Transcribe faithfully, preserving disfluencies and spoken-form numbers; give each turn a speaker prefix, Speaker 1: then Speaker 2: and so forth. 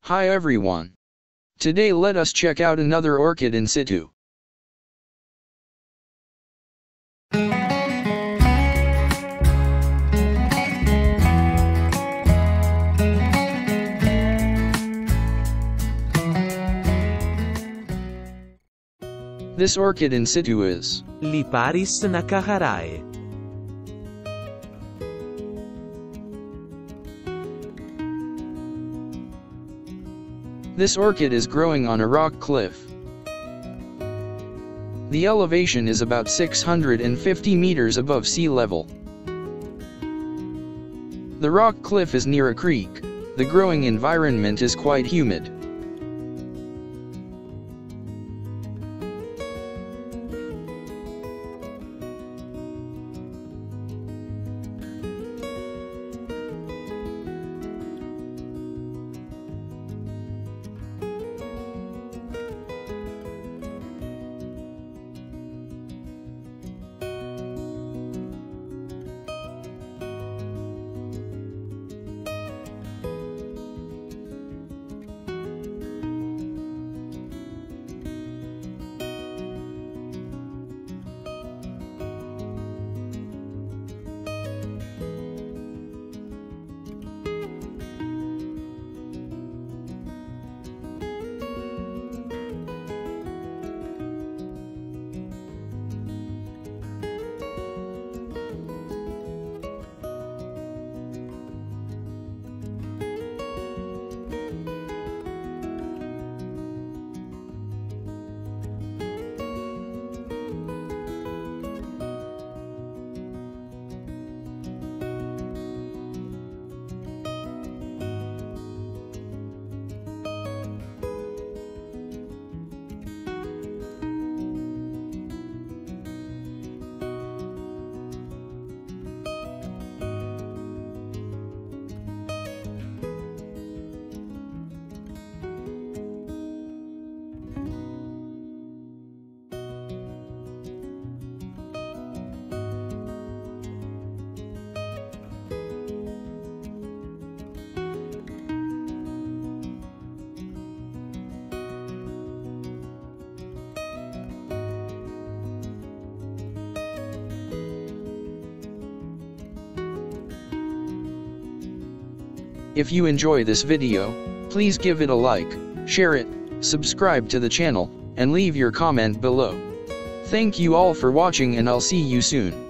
Speaker 1: Hi everyone. Today let us check out another orchid in situ. This orchid in situ is
Speaker 2: 𝙤𝙤𝙧𝙖𝙧𝙖𝙚.
Speaker 1: This orchid is growing on a rock cliff. The elevation is about six hundred fifty meters above sea level. The rock cliff is near a creek. The growing environment is quite humid. If you enjoy this video, please give it a like, share it, subscribe to the channel, and leave your comment below. Thank you all for watching and I'll see you soon.